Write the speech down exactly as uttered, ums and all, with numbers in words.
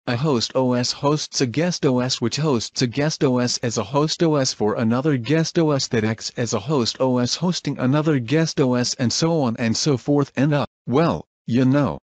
A host O S hosts a guest O S which hosts a guest O S as a host O S for another guest O S that acts as a host O S hosting another guest O S, and so on and so forth, and uh, well, you know.